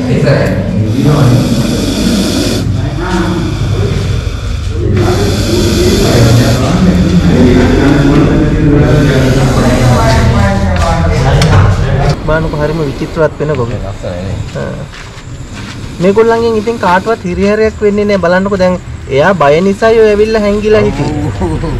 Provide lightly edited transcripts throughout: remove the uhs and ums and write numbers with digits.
බානක හරිම විචිත්‍රවත් වෙන ගොම. මේගොල්ලන්ගෙන් ඉතින් කාටවත් හිරිහැරයක් වෙන්නේ නැහැ. බලන්නකෝ දැන් එයා බය නිසා ඔය ඇවිල්ලා හැංගිලා හිටියේ.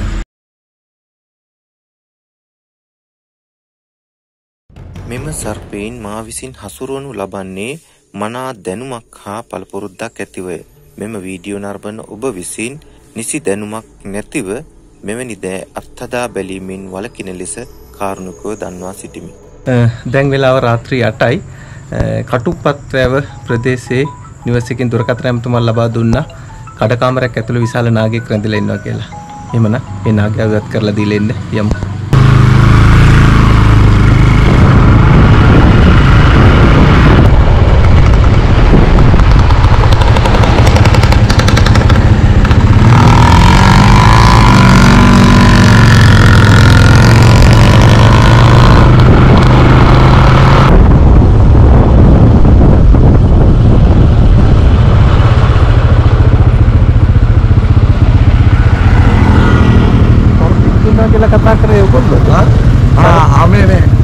මෙම සර්පයින් මා විසින් හසුරුවනු ලබන්නේ මනා දැනුමක් හා පළපුරුද්දක් ඇතිවය. මෙම වීඩියෝ නරඹන ඔබ විසින් නිසි දැනුමක් නැතිව මෙවැනි දෑ අත්හදා බැලීමෙන් වළකින ලෙස කාරුණිකව දන්වා සිටිමි. දැන් වෙලාව රාත්‍රී 8යි. කටුප්පත්වැව ප්‍රදේශයේ නිවසකින් දුරකථන ඇමතුමක් ලබා දුන්නා. කඩකාමරයක් ඇතුළේ විශාල නාගයෙක් රැඳිලා ඉන්නවා කියලා. එහෙමනම් මේ නාගයා ඉවත් කරලා දීලා එන්න යමු. कथा करे हमें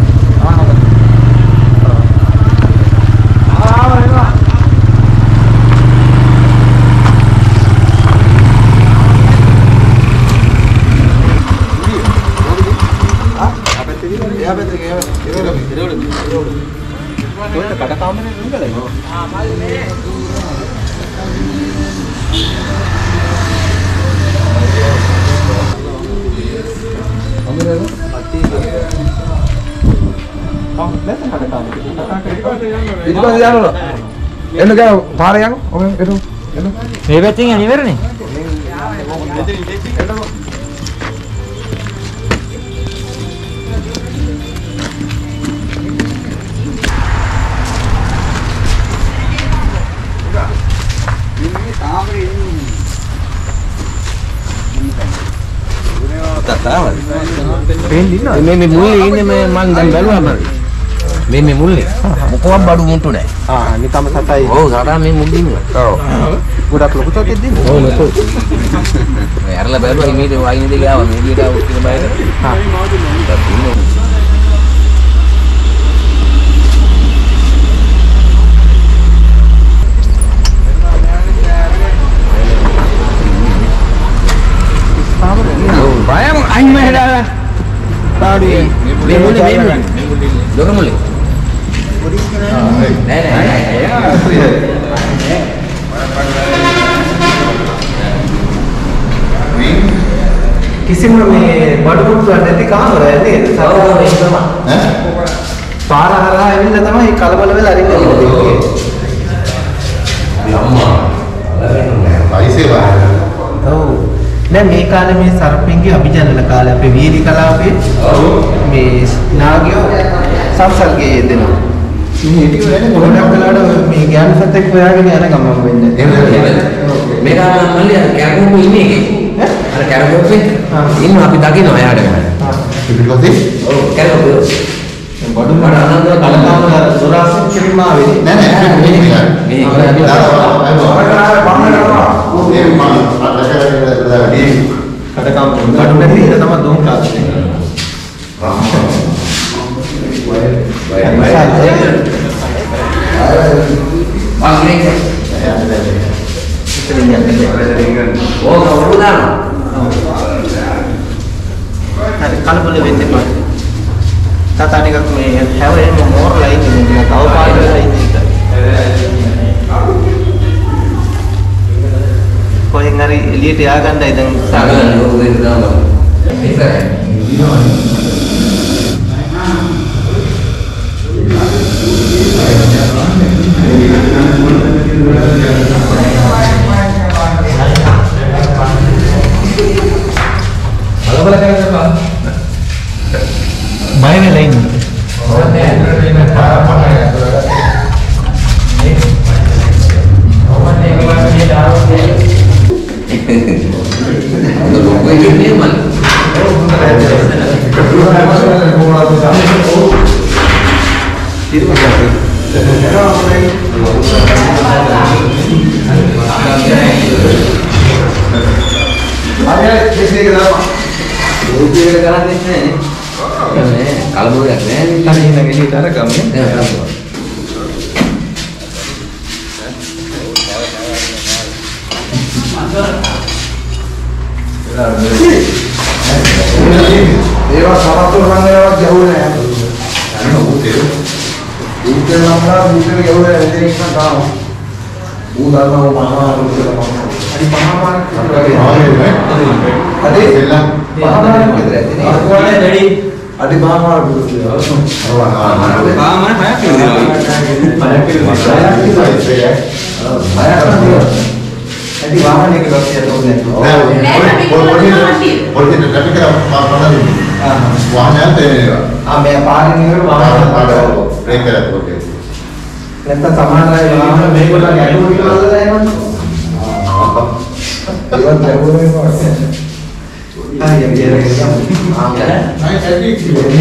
මේ මුල්ලේ ඉන්නේ මම දැන් බැලුවා මේ මුල්ලේ මොකවත් බඩු මුට්ටු නැහැ. නිකම්ම සතයි. ඔව් සතා මේ මුල්ලේ ඉන්නවා. ඔව්. ගොඩක් ලොකු තෝකෙත් දින්නේ. ඔව් නේද? මේ අරලා බැලුවා මේ වයින් දෙක ආවා මේ විදියට ආවොත් කියන බයද? හා. bayang anh mày ra tao đi về mua đi được không mua đây किसी में बड़ बुट रहते कहाँ हो रहे थे पारा हरा है भी लता मैं कलबल में लड़ी नहीं देखिए ऐसे बात तो मैं මේ කාලේ මේ සර්පින්ගේ අභිජනන කාලේ අපේ වීරි කලාවේ මේ නාගයෝ සංසර්ගයේ යෙදෙනවා. මේ හිටියෝ නේද ගොඩක් වෙලාවට මේ ඥාන සත්‍යක් හොයාගෙන යන ගමන් වෙන්නේ. මේක මල්ලි කැරකෝපු ඉන්නේ එකේ. අර කැරකෝපේ ඉන්න අපි දකින්න එයාට ගන්න. පිටිපස්සේ? ඔව් කැරකෝපේ. බඩු මඩ අනන්ත කලකාම සුරාසෙන් කිරිමා වෙන්නේ. නෑ මේ කඩකාම බඩු නැති ඉත තමයි දෝන් ක්ලාස් එක. කලබල වෙන්න එපා. තාතානිකක් මේ හැවෙන්න මෝරලා ඉන්නේ තව පාඩ වෙලා ඉන්නේ. කොහෙන් හරි එළියට යා ගන්නයි දැන් සාගරන ලෝක දෙන්න දානවා. බලබල කරලා බය වෙලා ඉන්නේ. කරන්නේ නැහැ නේ. කලබලයක් නැහැ නේ. අනේ ඉන්න එළියට අරගමු. ඒවා සමතුල සංගයවත් ගැහුවේ නැහැ. අනේ උදේ. උදේ නම් උදේ ගැහුවේ එතන ඉන්න තාම. උදානව මහාමාරු කියලා මම. හරි මහාමාරු අද එල්ලම් මහාමාරු විතර ඇතිනේ. අරකෝනේ දෙඩි. අද මහාමාරු කියලා. කාමන හයක් ඉන්නවා. ඇති වාහනයක ලොක්සිය තෝරන්නේ. පොඩි ට්‍රැෆික් එක පාරවල් වාහනයත් එනවා. මේ පාරෙන් ඉවර වාහන පාරවල්. බ්‍රේක් කරලා ඕකේ. නැත්නම් සමහර අය වාහන මේගොල්ලන්ගේ අඩුව විතරද එනවනේ. ඒවත් ගැහුවේ නැහැ. හරි අපි ඒක ගමු. නයි ට්‍රැෆික්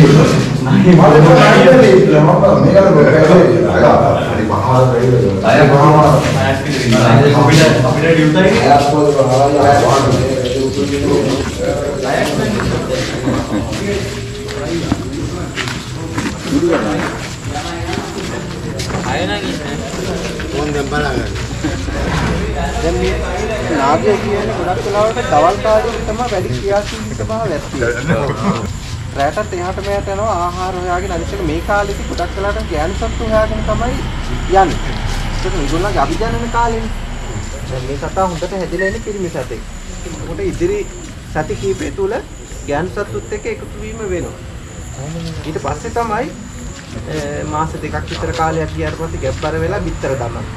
දැන් මේ නාගය කියන්නේ ගොඩක් වෙලාවට දවල් කාලේ තමයි වැඩි ක්‍රියාශීලීක භාවයක් තියෙන්නේ. රැටත් එහාට මෙහාට යනවා ආහාර හොයාගෙන අනිත් මේ කාලෙදි ගොඩක් වෙලාවට ඥාන සත්තු හොයාගෙන තමයි යන්නේ. ඒක මේගොල්ලන්ගේ අභිජනන කාලෙනේ. දැන් මේ සතා හොඳට හැදිලා ඉන්නේ පිරිමි සතෙක්. ඒකට ඉදිරි සති කීපය තුල ඥාන සත්තුත් එක්ක එකතු වීම වෙනවා. ඊට පස්සේ තමයි මාස දෙකක් විතර කාලයක් ගියාට පස්සේ ගැබ්බර වෙලා බිත්තර දානවා.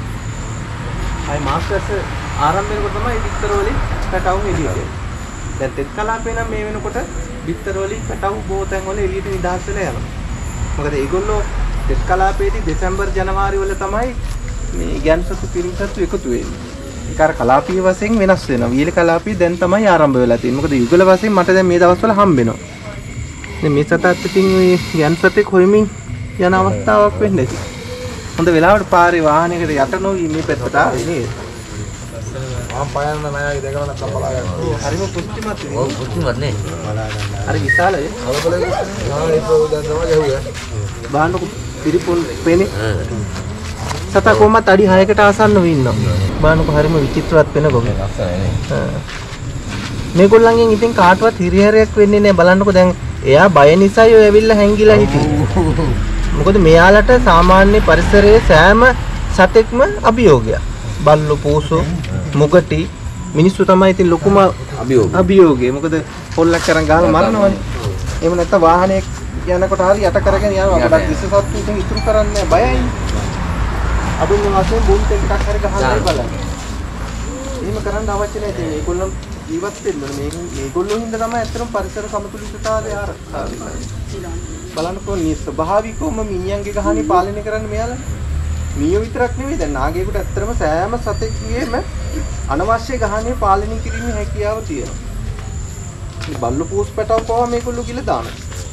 අය මාස්ටර්ස් ආරම්භ වෙනකොට තමයි බිත්තර වලින් පැටවුම් එළියට එන්නේ. දැන් තෙත් කලාපේ නම් මේ වෙනකොට බිත්තර වලින් පැටවුම් බොතෙන් වල එළියට නිදහස් වෙලා යනවා. මොකද ඒගොල්ලෝ තෙත් කලාපේදී දෙසැම්බර් ජනවාරි වල තමයි මේ ගැන්සතු පිරිසතු එකතු වෙන්නේ. ඒක අර කලාපීය වශයෙන් වෙනස් වෙනවා. වීල කලාපී දැන් තමයි ආරම්භ වෙලා තියෙන්නේ. මොකද යුගල වශයෙන් මට දැන් මේ දවස්වල හම්බ වෙනවා. දැන් මේ සතත් ඉතින් මේ ගැන්සතෙක් හොයමින් යන අවස්ථාවක් වෙන්නේ නැති. හොඳ වෙලාවට පාරේ වාහනයකට යට නොවි මේ පැත්තට ආවේ නේද? මම පයන්න නෑයි දෙකම නැත්තම් බලා ගන්න. හරිම පුස්තිමත් නේ. ඔව් පුතුමත් නේ. හරි විශාලයි. කලබලෙ ආ ඒක දැන් තමයි ගැහුවේ. බාන්නකො පිරිපොල් පේන්නේ. සතා කොහමත් අඩි 6කට ආසන්නව ඉන්නවා. බාන්නකො හරිම විචිත්‍රවත් වෙන ගොගේ. මේගොල්ලන්ගෙන් ඉතින් කාටවත් හිරිහැරයක් වෙන්නේ නැහැ. බලන්නකො දැන් එයා බය නිසායි ඔය ඇවිල්ලා හැංගිලා හිටියේ. මොකද මෙයාලට සාමාන්‍ය පරිසරයේ සෑම සතෙක්ම අභියෝගයක්. බල්ලෝ පූසෝ මුගටි මිනිස්සු තමයි ඉතින් ලොකුම අභියෝගය. මොකද පොල්ලක් කරන් ගහලා මරනවනේ. එහෙම නැත්නම් වාහනයක් යනකොට හරි යට කරගෙන යනවා. අපිට විශේෂත්ව ඉතින් ඉතුරු කරන්නේ බයයි. අදුන් වශයෙන් බුන්ට එකක් හරි ගහන්නයි බලන්නේ. එහෙම කරන්න අවශ්‍ය නැහැ. ඉතින් මේගොල්ලෝ ජීවත් වෙන්න මේගොල්ලෝ හින්දා තමයි ඇත්තටම පරිසර සමතුලිතතාවය ආරක්ෂා වෙන්නේ. බලන්නකෝ ස්වභාවිකවම මීයන්ගේ ගහණි පාලනය කරන්න මෙයාලා. මීයෝ විතරක් නෙවෙයි දැන් නාගයෙකුට ඇත්තටම සෑම සතෙක්ගේම අනවශ්‍ය ගහණි පාලනය කිරීමේ හැකියාව තියෙනවා. මේ බල්ලු පූස් පැටව පවා මේගොල්ලෝ ගිල දානවා.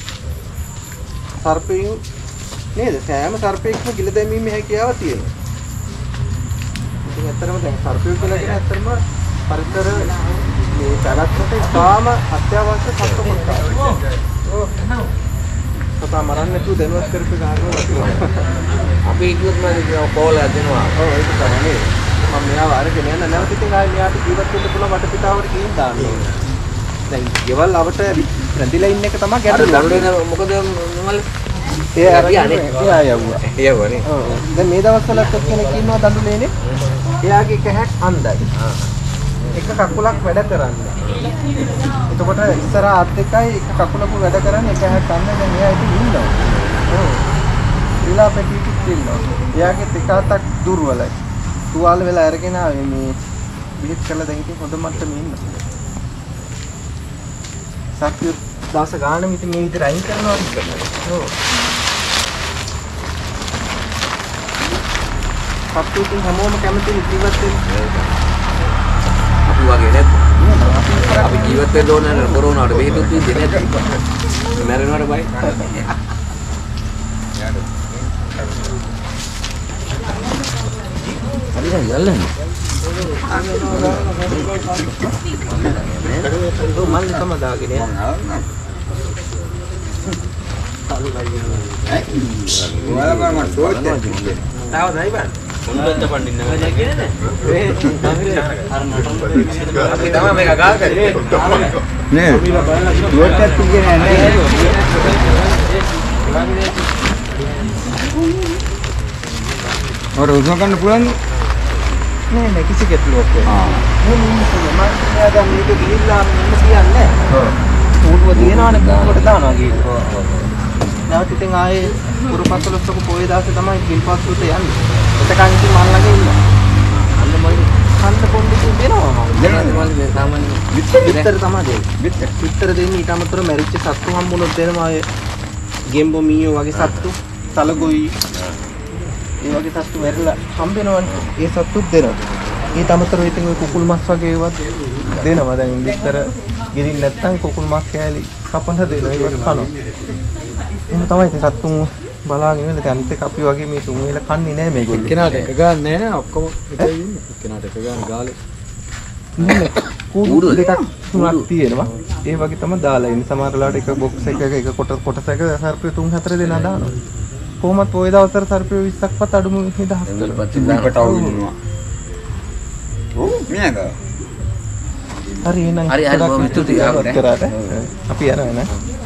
සර්පයෝ නේද? සෑම සර්පයෙක්ම ගිල දැමීමේ හැකියාව තියෙනවා. ඉතින් ඇත්තටම දැන් සර්පයෝ කියලා කියන ඇත්තටම පරිසර මේ පැවැත්මට ඉතාම අත්‍යවශ්‍ය සත්ව කොටසක්. සතා මරන්න නැතුව දැනුවත් කරපු ගානවා වතුර. අපි ඉක්මනට මම කෝල් එකක් දෙනවා. ඔව් ඒක තමයි. මම මෙයාව අරගෙන යන නැවත ඉතින් ආයෙ මෙයාට ජීවත් වෙන්න පුළුවන් වටපිටාවට ගිහින් දාන්න ඕනේ. දැන් ගෙවල් අවට රැඳිලා ඉන්න එක තමයි ගැටලුව. මොකද මම ඒ අරගෙන එයා යවුවා. යවුවානේ. ඔව්. දැන් මේ දවස්වලත් කෙනෙක් ඉන්නවා දඬුලේනේ. එයාගේ කැහක් අන්දයි. එක කකුලක් වැඩ කරන්නේ. එතකොට ඉස්සර අත් දෙකයි එක කකුලක වැඩ කරන්නේ එක හැක් ගන්න දැන් එයා ඉතින් ඉන්නවා. ඔව්. ඊළා පැටිටිත් ඉන්නවා. එයාගේ දෙක අතක් දුර්වලයි. තුවාල වෙලා අරගෙන ආවේ මේ බෙහෙත් කළා දැන් ඉතින් හොඳ මට්ටමේ ඉන්නවා. සත්‍ය දවස ගානම ඉතින් මේ විදිහට අයින් කරනවා කියලා. ඔව්. සත්‍ය ඉතින් හැමෝම කැමති ජීවත් වෙන්න. අපි වගේ නේද? අපි ජීවත් වෙන්න ඕන නේද? කොරෝනාවට බෙහෙතුත් දෙන්නේ නැති. මැරෙනවට බයි. හරි හරි යල්ලන්නේ. ඔව් මල්ලි තමයි දාගෙන යන්නේ. Orang usah kan pulang නෑ කිසි ගැටලුවක් නෑ. මම දැන් මේක ගිහිල්ලා මම කියන්නේ. ඌටුව තියනවනේ කොහොමද දානවා කියලා. නැවත ඉතින් ආයේ පුරපත්වලස්සක පොයේ දාසේ තමයි කිල්පත්තුට යන්නේ. එතකන් ඉතින් මල් ළඟ ඉන්නවා. අන්න මොයි කන්න පොඩ්ඩක් දෙනවා මම. සාමාන්‍ය විතර තමයි දෙන්නේ. විතර දෙන්නේ ඊට අමතරව මැරිච්ච සත්තු හම්බුනොත් දෙනවා අය. ගෙම්බෝ මීයෝ වගේ සත්තු, සලගොයි ඒ වගේ සත්තු මැරිලා හම්බෙනවනේ. ඒ සත්තුත් දෙනවා. ඊට අමතරව ඉතින් ඔය කුකුල් මස් වගේ ඒවත් දෙනවා. දැන් විතර ගිරින් නැත්තම් කුකුල් මස් කෑලි කපන්න දෙනවා. ඒවත් කනවා. එහෙම තමයි ඉතින් සත්තුන් බලාගෙන ඉන්නේ. අනිත් එක අපි වගේ මේ තුන් වේල කන්නේ නැහැ මේගොල්ලෝ. එක්කෙනාට එක ගන්න නැහැ නේ ඔක්කොම එකයි ඉන්නේ. එක්කෙනාට එක ගන්න ගාලේ. නේ කූඩු දෙකක් තුනක් තියෙනවා. ඒ වගේ තමයි දාලා ඉන්නේ. සමහර වෙලාවට එක බොක්ස් එකක එක කොටසක සර්පය 3-4 දෙනා දානවා. කොහොමත් ඔය දවස්වල සර්පය 20ක්වත් අඩුම නිදහස් කරනවා. මියද? හරි එහෙනම් හරි බොහොම ස්තුතියි. අපි යනවා නේ.